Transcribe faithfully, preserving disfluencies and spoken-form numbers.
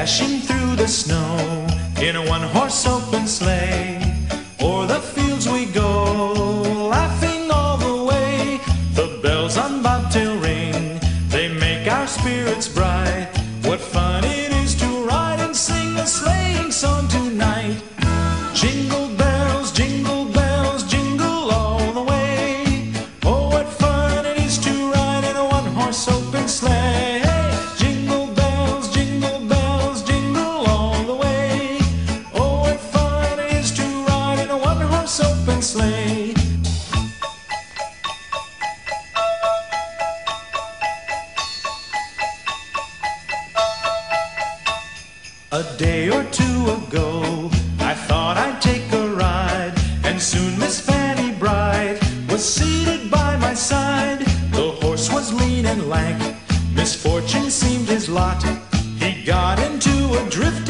dashing through the snow in a one-horse open sleigh. O'er the fields we go, laughing all the way. The bells on bobtail ring, they make our spirits bright. What fun it is to ride and sing a sleighing song tonight. Jingle bells, jingle bells, jingle all the way. Oh, what fun it is to ride in a one-horse open sleigh. Jingle bells, jingle bells, jingle all the way. Oh, what fun it is to ride in a one-horse open sleigh. A day or two ago, I thought I'd take a ride, and soon Miss Fanny Bright was seated by my side. The horse was lean and lank, misfortune seemed his lot. He got into a drift